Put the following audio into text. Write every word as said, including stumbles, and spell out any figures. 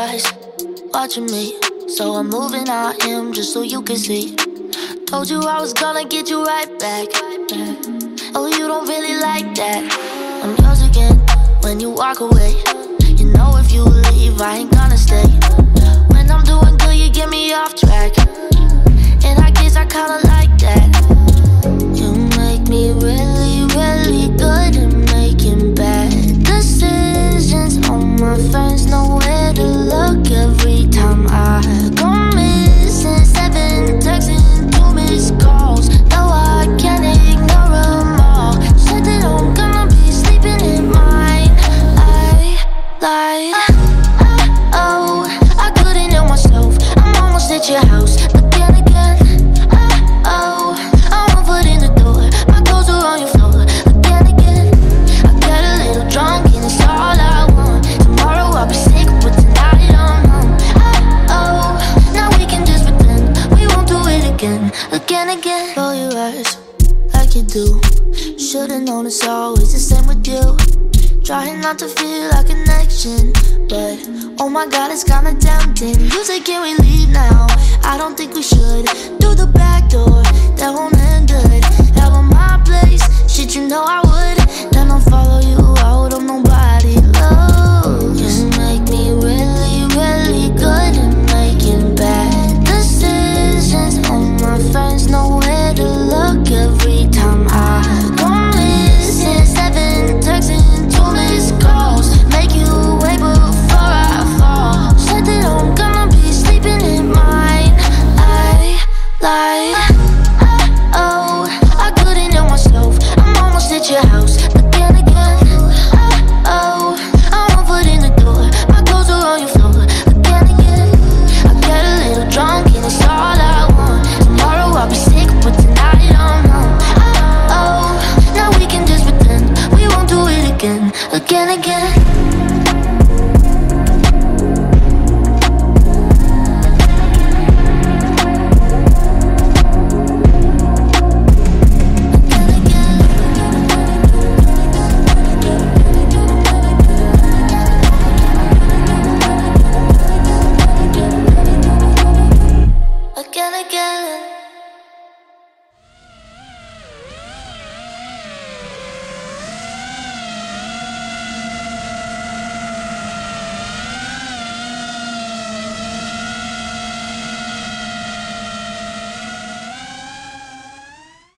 eyes watching me, so I'm moving on him just so you can see. Told you I was gonna get you right back. Oh, you don't really like that. I'm yours again when you walk away. You know if you leave, I ain't gonna stay. When I'm doing good, you get me off track, and I guess I kinda like that. You make me really, really good at making bad decisions. All my friends know where to look every time I go missing. Seven texts and two missed calls. No, I can't ignore them all. Said that I'm gonna be sleeping in mine. I lied. Oh, I couldn't help myself. I'm almost at your house, but then again, oh, I'm one foot in the door. My clothes are on your floor. Again, again, I got a little drunk and it's all I want. Tomorrow I'll be sick, but tonight I'm home. Oh, now we can just pretend we won't do it again. Again, again. Roll your eyes like you do. Should've known it's always the same with you. Trying not to feel a connection, but oh my god, it's kinda tempting. You say, can we leave now? I don't think we should. Do